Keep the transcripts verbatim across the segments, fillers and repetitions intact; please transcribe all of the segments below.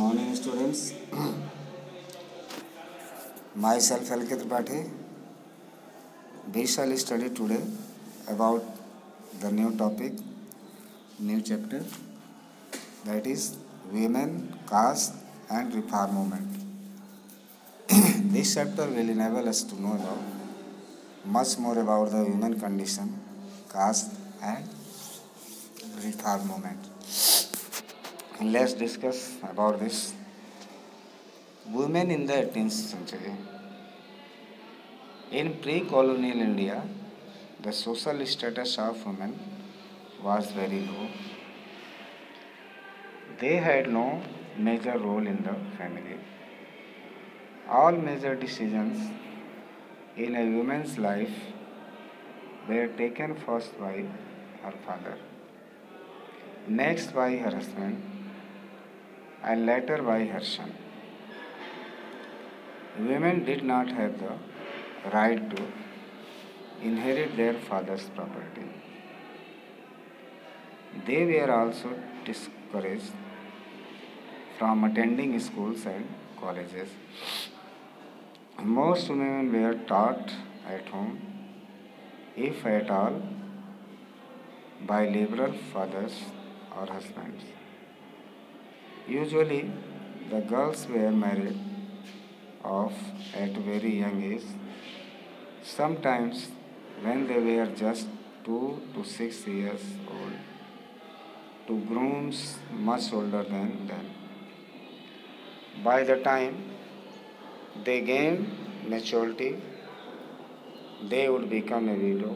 morning, students. Myself, L K Tripathi. We shall study today about the new topic, new chapter, that is women, caste, and reform movement. This chapter will enable us to know about much more about the human condition, caste, and reform movement. Let's discuss about this. Women in the eighteenth century. In pre-colonial India, the social status of women was very low. They had no major role in the family. All major decisions in a woman's life were taken first by her father, next by her husband, and later by her son. Women did not have the right to inherit their father's property. They were also discouraged from attending schools and colleges. Most women were taught at home, if at all, by liberal fathers or husbands. Usually, the girls were married off at very young age, sometimes when they were just two to six years old, to grooms much older than them. By the time they gained maturity, they would become a widow.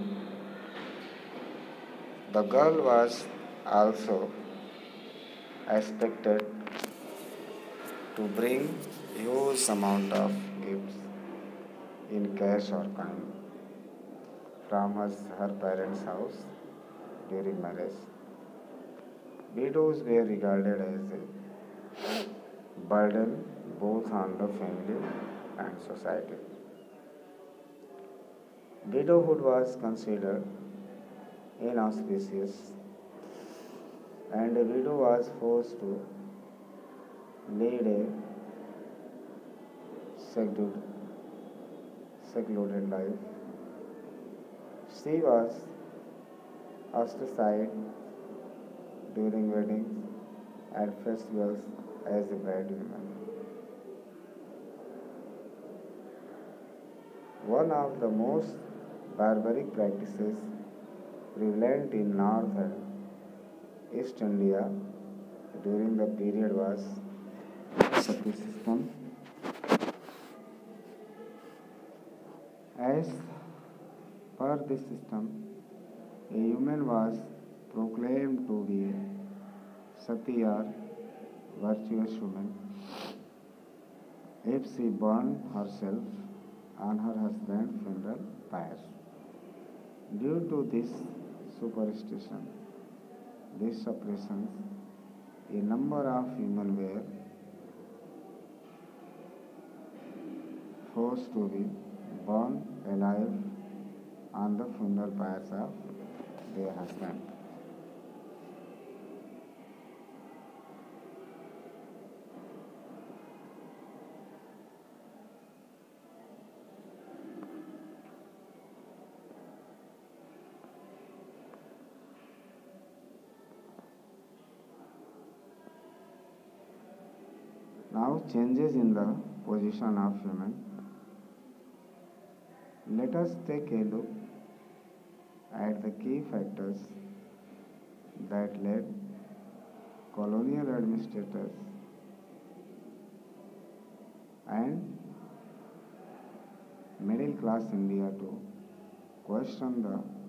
The girl was also expected to bring huge amount of gifts in cash or coin from her, her parents' house during marriage. Widows were regarded as a burden both on the family and society. Widowhood was considered inauspicious, and a widow was forced to lead a secluded, secluded life. She was ostracized during weddings and festivals as a bride woman. One of the most barbaric practices prevalent in North and East India during the period was sati system. As per this system, a woman was proclaimed to be a sati or virtuous woman if she burned herself on her husband's funeral pyre. Due to this superstition, these suppressions, a number of women were forced to be burned alive on the funeral pyres of their husband. Now, changes in the position of women. Let us take a look at the key factors that led colonial administrators and middle class India to question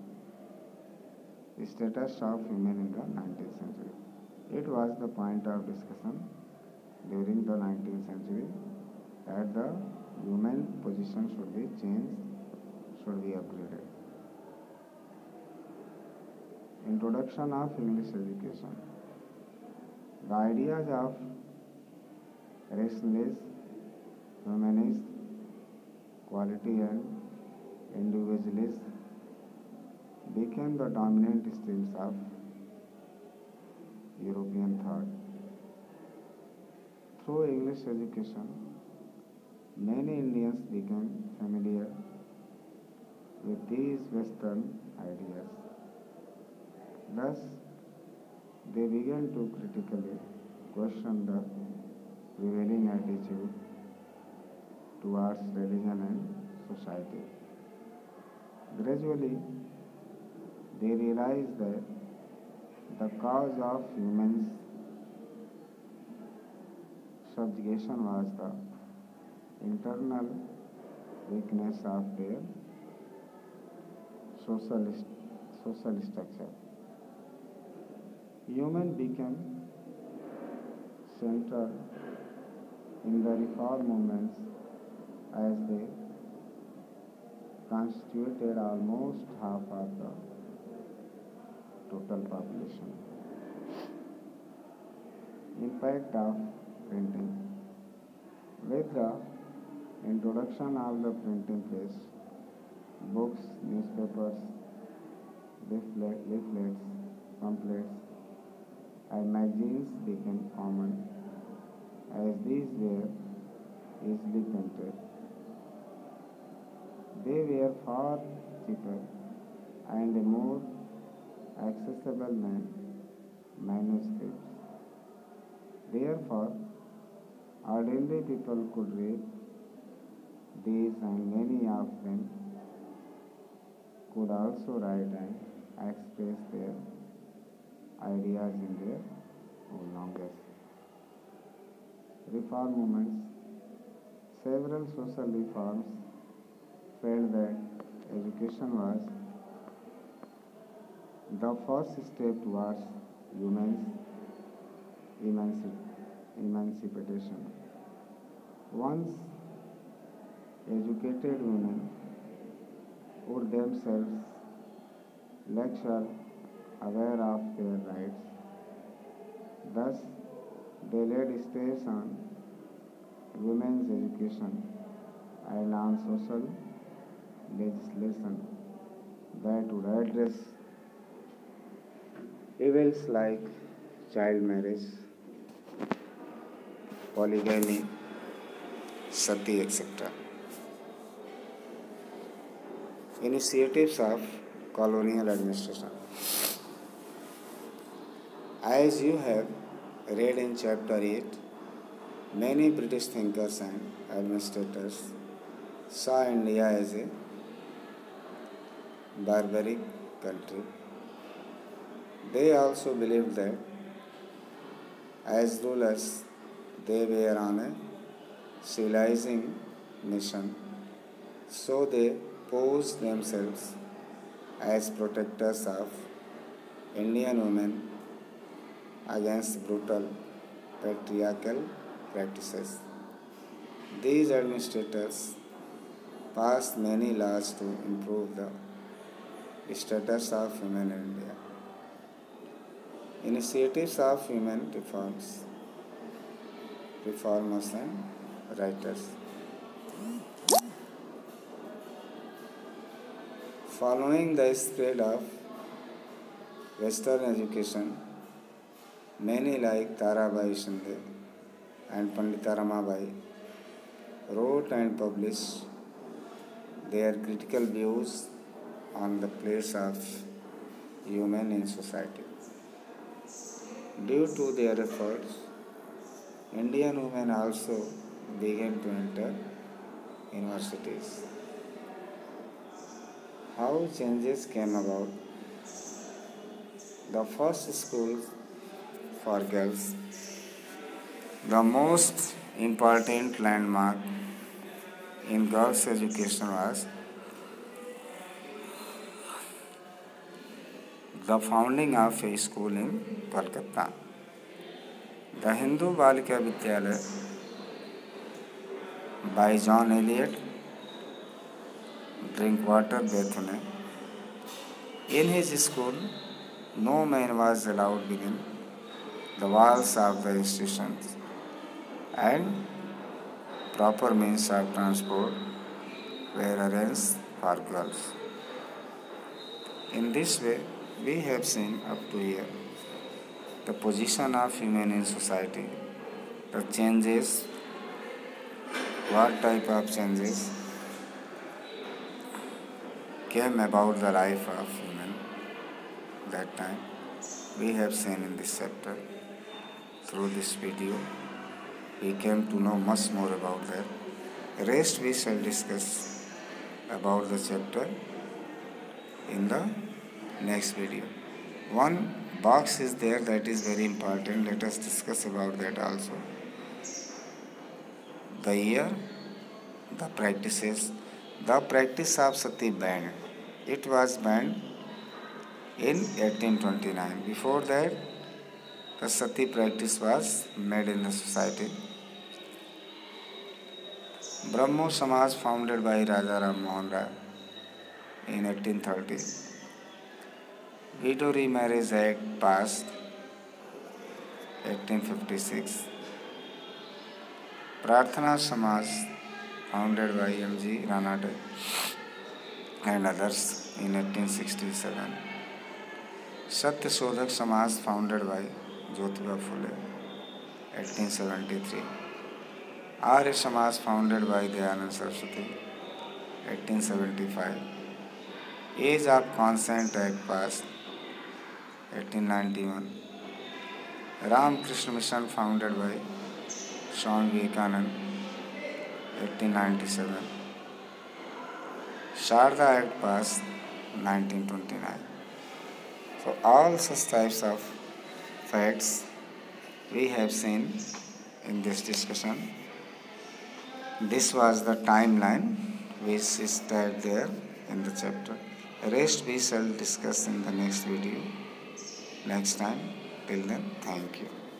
the status of women in the nineteenth century. It was the point of discussion during the nineteenth century that the women position should be changed, should be upgraded. Introduction of English education. The ideas of rationalism, humanism, quality and individualism became the dominant streams of European thought. Through English education, many Indians became familiar with these Western ideas. Thus, they began to critically question the prevailing attitude towards religion and society. Gradually, they realized that the cause of humans' subjugation was the internal weakness of their social, social structure. Human became central in the reform movements as they constituted almost half of the total population. Impact of printing. With the introduction of the printing press, books, newspapers, leaflet, leaflets, pamphlets, and magazines became common as these were easily printed. They were far cheaper and more accessible than manuscripts. Therefore, ordinary people could read these, and many of them could also write and express their ideas in their own language. Reform movements. Several social reforms felt that education was the first step towards women's emancipation. Once educated women would themselves lecture aware of their rights. Thus, they laid stress on women's education and on social legislation that would address evils like child marriage, polygamy, sati, et cetera. Initiatives of colonial administration. As you have read in chapter eight, many British thinkers and administrators saw India as a barbaric country. They also believed that as rulers they were on a civilizing mission, so they posed themselves as protectors of Indian women against brutal patriarchal practices. These administrators passed many laws to improve the status of women in India. Initiatives of women reforms, reformers and writers. Following the spread of Western education, many like Tarabai Shinde and Pandita Ramabai wrote and published their critical views on the place of women in society. Due to their efforts, Indian women also began to enter universities. How changes came about? The first school for girls, the most important landmark in girls' education was the founding of a school in Kolkata. The Hindu Balika Vidyalaya by John Eliot Drinkwater Bethune. In his school, no man was allowed within the walls of the institutions, and proper means of transport were arranged for girls. In this way, we have seen up to here the position of women in society The changes, what type of changes came about the life of human that time, we have seen in this chapter. Through this video, we came to know much more about that. Rest we shall discuss about the chapter in the next video. One box is there that is very important. Let us discuss about that also. The year, the practices, the practice of Sati banned. It was banned in eighteen twenty-nine. Before that, the Sati practice was made in the society. Brahmo Samaj founded by Raja Ram Mohan Rai in eighteen thirty. Widow Remarriage Act passed eighteen fifty-six. Prarthana Samaj founded by M G Ranade and others in eighteen sixty-seven. Satya Sodhak Samaj founded by Jyotiba Phule, eighteen seventy-three. Arya Samaj founded by Dayanand Saraswati, eighteen seventy-five. Age of Consent Act passed, eighteen ninety-one. Ram Krishna Mission founded by Swami Vivekananda, eighteen ninety-seven. Sharda Act passed, nineteen twenty-nine. So all such types of facts we have seen in this discussion. This was the timeline which is there in the chapter. Rest we shall discuss in the next video next time. Till then, thank you.